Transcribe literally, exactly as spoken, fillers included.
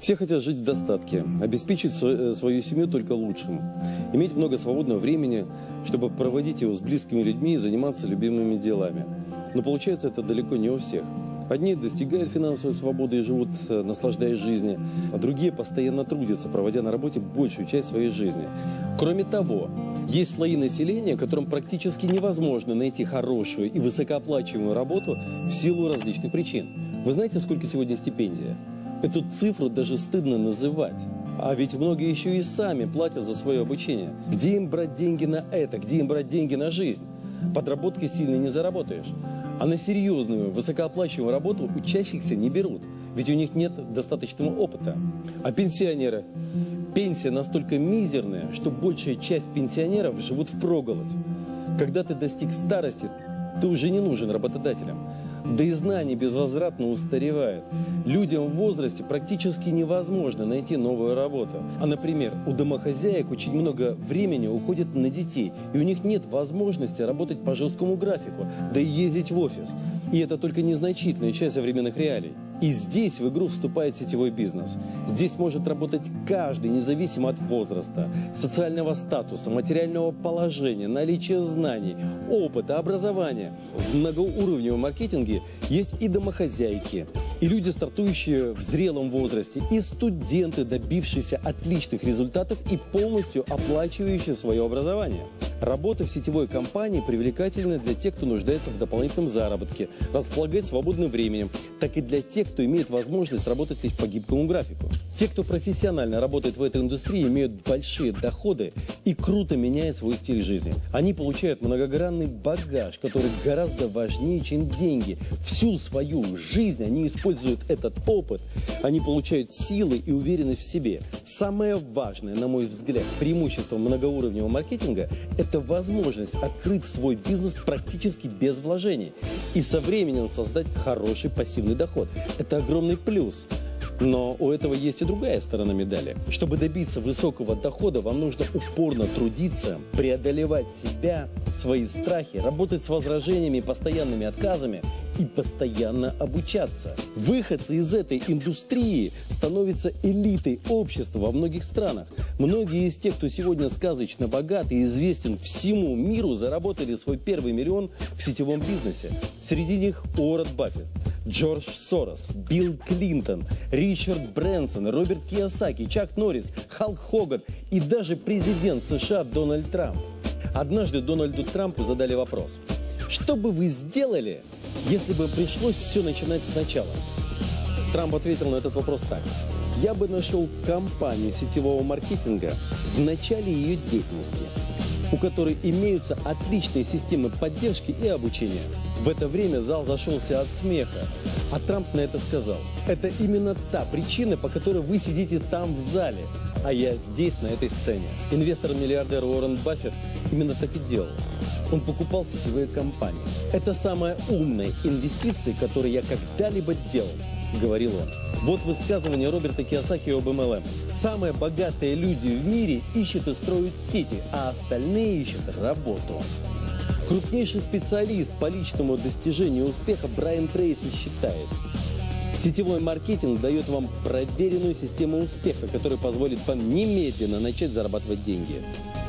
Все хотят жить в достатке, обеспечить свою семью только лучшим, иметь много свободного времени, чтобы проводить его с близкими людьми и заниматься любимыми делами. Но получается это далеко не у всех. Одни достигают финансовой свободы и живут, наслаждаясь жизнью, а другие постоянно трудятся, проводя на работе большую часть своей жизни. Кроме того, есть слои населения, которым практически невозможно найти хорошую и высокооплачиваемую работу в силу различных причин. Вы знаете, сколько сегодня стипендия? Эту цифру даже стыдно называть. А ведь многие еще и сами платят за свое обучение. Где им брать деньги на это? Где им брать деньги на жизнь? Подработкой сильно не заработаешь. А на серьезную, высокооплачиваемую работу учащихся не берут, ведь у них нет достаточного опыта. А пенсионеры? Пенсия настолько мизерная, что большая часть пенсионеров живут впроголодь. Когда ты достиг старости, ты уже не нужен работодателям. Да и знания безвозвратно устаревают. Людям в возрасте практически невозможно найти новую работу. А, например, у домохозяек очень много времени уходит на детей, и у них нет возможности работать по жесткому графику, да и ездить в офис. И это только незначительная часть современных реалий. И здесь в игру вступает сетевой бизнес. Здесь может работать каждый, независимо от возраста, социального статуса, материального положения, наличия знаний, опыта, образования. В многоуровневом маркетинге есть и домохозяйки, и люди, стартующие в зрелом возрасте, и студенты, добившиеся отличных результатов и полностью оплачивающие свое образование. Работа в сетевой компании привлекательна для тех, кто нуждается в дополнительном заработке, располагает свободным временем, так и для тех, кто имеет возможность работать лишь по гибкому графику. Те, кто профессионально работает в этой индустрии, имеют большие доходы и круто меняют свой стиль жизни. Они получают многогранный багаж, который гораздо важнее, чем деньги. Всю свою жизнь они используют этот опыт, они получают силы и уверенность в себе. Самое важное, на мой взгляд, преимущество многоуровневого маркетинга – это возможность открыть свой бизнес практически без вложений и со временем создать хороший пассивный доход. Это огромный плюс. Но у этого есть и другая сторона медали. Чтобы добиться высокого дохода, вам нужно упорно трудиться, преодолевать себя, свои страхи, работать с возражениями и постоянными отказами и постоянно обучаться. Выходцы из этой индустрии становятся элитой общества во многих странах. Многие из тех, кто сегодня сказочно богат и известен всему миру, заработали свой первый миллион в сетевом бизнесе. Среди них Уоррен Баффет, Джордж Сорос, Билл Клинтон, Ричард Брэнсон, Роберт Кийосаки, Чак Норрис, Халк Хоган и даже президент США Дональд Трамп. Однажды Дональду Трампу задали вопрос: что бы вы сделали, если бы пришлось все начинать сначала? Трамп ответил на этот вопрос так: я бы нашел компанию сетевого маркетинга в начале ее деятельности, у которой имеются отличные системы поддержки и обучения. В это время зал зашелся от смеха, а Трамп на это сказал: это именно та причина, по которой вы сидите там в зале, а я здесь, на этой сцене. Инвестор-миллиардер Уоррен Баффет именно так и делал. Он покупал сетевые компании. Это самая умная инвестиция, которую я когда-либо делал, говорил он. Вот высказывание Роберта Кийосаки об эм эл эм. Самые богатые люди в мире ищут и строят сети, а остальные ищут работу. Крупнейший специалист по личному достижению успеха Брайан Трейси считает: сетевой маркетинг дает вам проверенную систему успеха, которая позволит вам немедленно начать зарабатывать деньги.